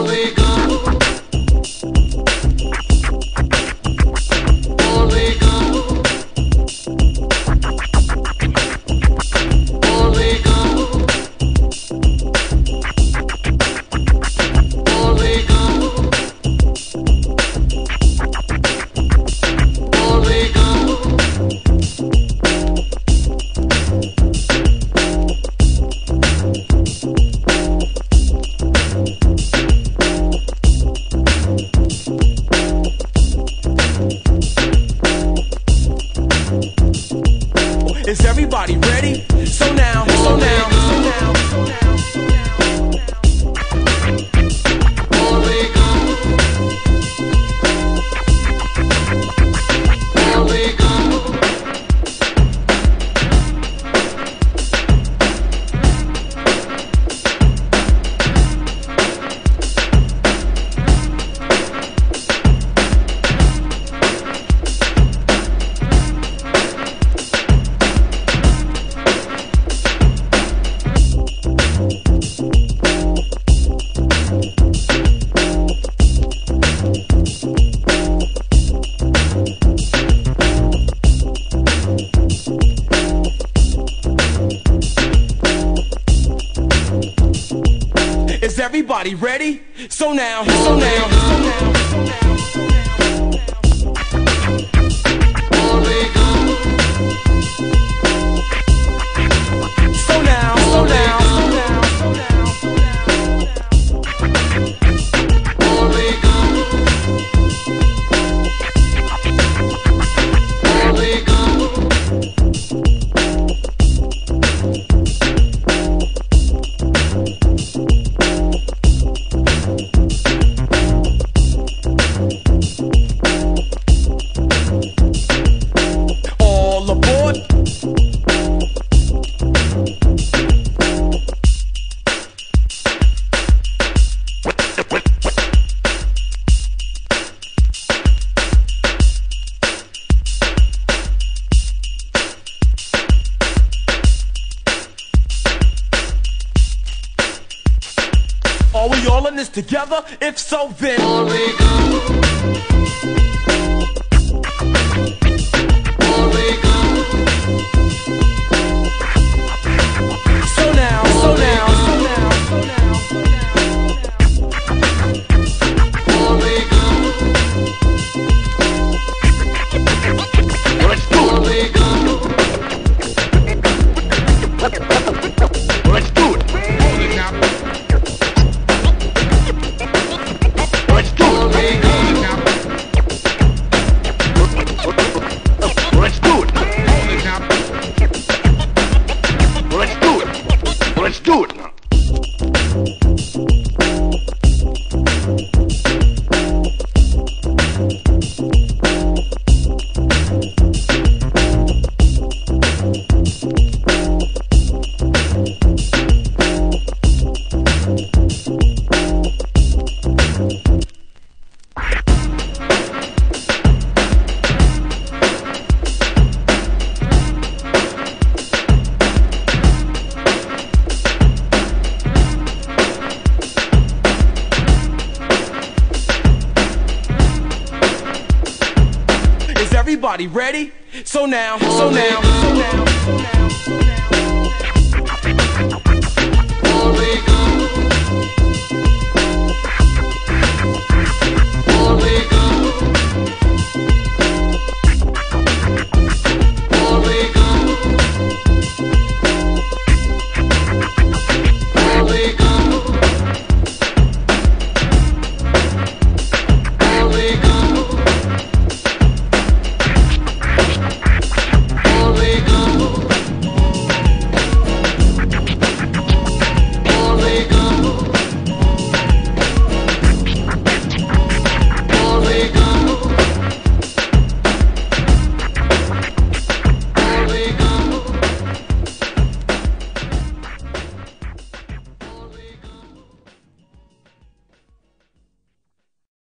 Is everybody ready? So now, so now, so now, so now, so now. All we go. All we go. Is everybody ready? So now, so now, so now, so now, so now. All we go. So now, so now, so now, so now, so now. All we go. All we go. Are we all in this together? If so, then all we go. All we go. So now, so now, so now, so now, so now. All we go. Let's do it. All we go. Let's do it. Hold it now. Let's do it. Let's do it. Hold it now. Let's do it. Let's do it now. Everybody ready? So now, so now, so now, so now.